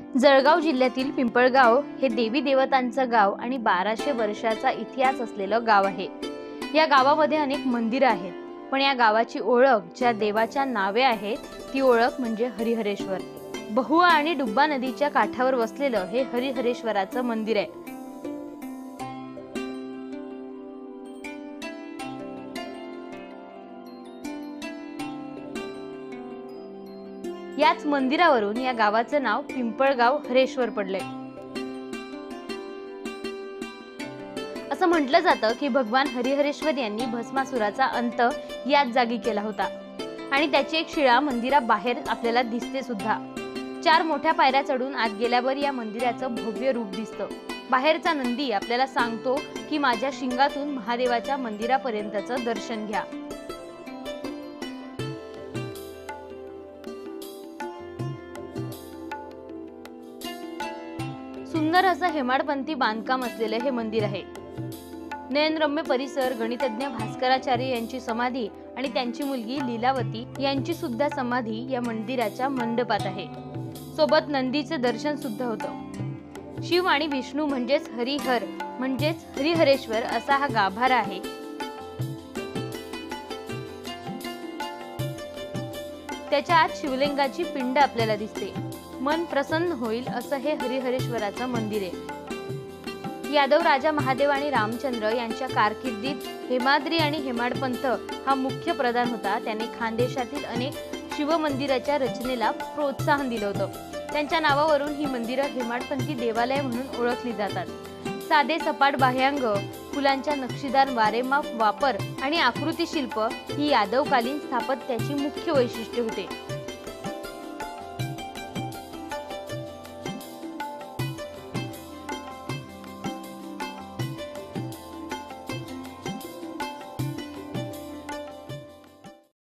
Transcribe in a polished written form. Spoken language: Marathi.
जळगाव जिल्ह्यातील पिंपळगाव हे देवी देवतांचं गाव आणि 1200 वर्षाचा इतिहास असलेलं गाव आहे। या गावामध्ये अनेक मंदिरं आहेत, पण या गावाची ओळख ज्या देवाच्या नावे आहे ती ओळख म्हणजे हरिहरेश्वर। बहुआ आणि डुब्बा नदीच्या काठावर वसलेलं हे हरिहरेश्वराचं मंदिर आहे। याच मंदिरावरून या गावाचं नाव पिंपळगाव हरेश्वर पडलंय। असं म्हटलं जातं की भगवान हरिहरेश्वर यांनी भस्मासुराचा अंत याच जागी केला होता आणि त्याची एक शिळा मंदिराबाहेर आपल्याला दिसते सुद्धा। 4 मोठ्या पायऱ्या चढून आत गेल्यावर या मंदिराचं भव्य रूप दिसतं। बाहेरचा नंदी आपल्याला सांगतो की माझ्या शिंगातून महादेवाच्या मंदिरापर्यंतचं दर्शन घ्या। सुंदर असं हेमाडपंथी बांधकाम असलेलं हे मंदिर आहे। नयनरम्य परिसर, गणितज्ञ भास्कराचार्य यांची समाधी आणि त्यांची मुलगी लीलावती यांची सुद्धा समाधी या मंदिराच्या मंडपात आहे। सोबत नंदीचे दर्शन सुद्धा होतं। शिव आणि विष्णू म्हणजेच हरिहर म्हणजेच हरिहरेश्वर असा हा गाभारा आहे। त्याच्या आत शिवलिंगाची पिंड आपल्याला दिसते। मन प्रसन्न होईल असं हे हरिहरेश्वराचं मंदिर आहे। यादव राजा महादेव आणि रामचंद्र यांच्या कारकिर्दीत हेमाद्री आणि हेमाडपंथ हा मुख्य प्रधान होता। त्यांनी खानदेशातील अनेक शिवमंदिराच्या रचनेला प्रोत्साहन दिलं होतं। त्यांच्या नावावरून ही मंदिरं हेमाडपंथी देवालय म्हणून ओळखली जातात। साधे सपाट बाह्यांग, फुलांच्या नक्षीदार वारेमाप वापर आणि आकृती शिल्प ही यादवकालीन स्थापत्याची मुख्य वैशिष्ट्ये होते।